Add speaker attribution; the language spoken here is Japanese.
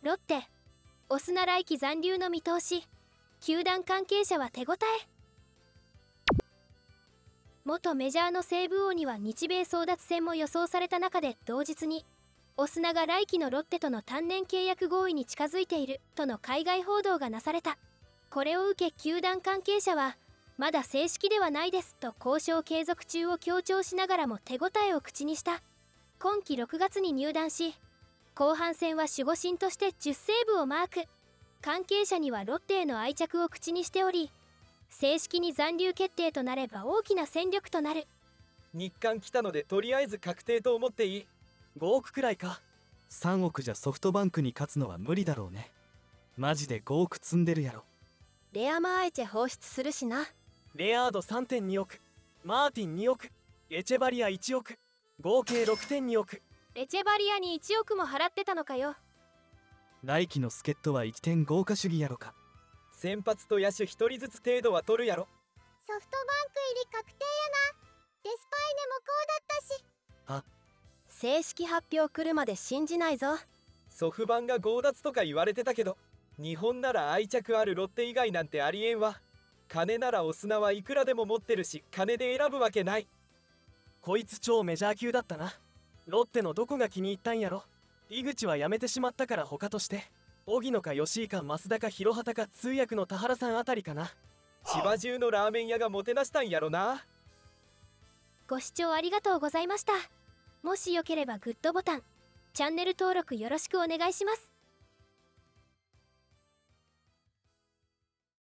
Speaker 1: ロッテ、オスナ来季残留の見通し。球団関係者は手応え。元メジャーの西武王には日米争奪戦も予想された中で、同日にオスナが来季のロッテとの単年契約合意に近づいているとの海外報道がなされた。これを受け球団関係者は、まだ正式ではないですと交渉継続中を強調しながらも手応えを口にした。今季6月に入団し、後半戦は守護神として10セーブをマーク。関係者にはロッテへの愛着を口にしており、正式に残留決定となれば大きな戦力となる。
Speaker 2: 日韓来たのでとりあえず確定と思っていい。5億くらいか。
Speaker 3: 3億じゃソフトバンクに勝つのは無理だろうね。マジで5億積んでるやろ。
Speaker 4: レアマーエチェ放出するしな。
Speaker 2: レアード 3.2 億、マーティン2億、エチェバリア1億、合計 6.2 億。
Speaker 1: エチェバリアに1億も払ってたのかよ。
Speaker 3: 来季の助っ人は1点豪華主義やろか。
Speaker 2: 先発と野手1人ずつ程度は取るやろ。
Speaker 5: ソフトバンク入り確定やな。デスパイネもこうだったし。
Speaker 4: 正式発表来るまで信じないぞ。
Speaker 2: ソフバンが強奪とか言われてたけど、日本なら愛着あるロッテ以外なんてありえんわ。金ならオスナはいくらでも持ってるし、金で選ぶわけない。こいつ超メジャー級だったな。ロッテのどこが気に入ったんやろ。井口は辞めてしまったから他として荻野か吉井か増田か広畑か通訳の田原さんあたりかな。千葉中のラーメン屋がもてなしたんやろな。
Speaker 1: ご視聴ありがとうございました。もしよければグッドボタン、チャンネル登録よろしくお願いします。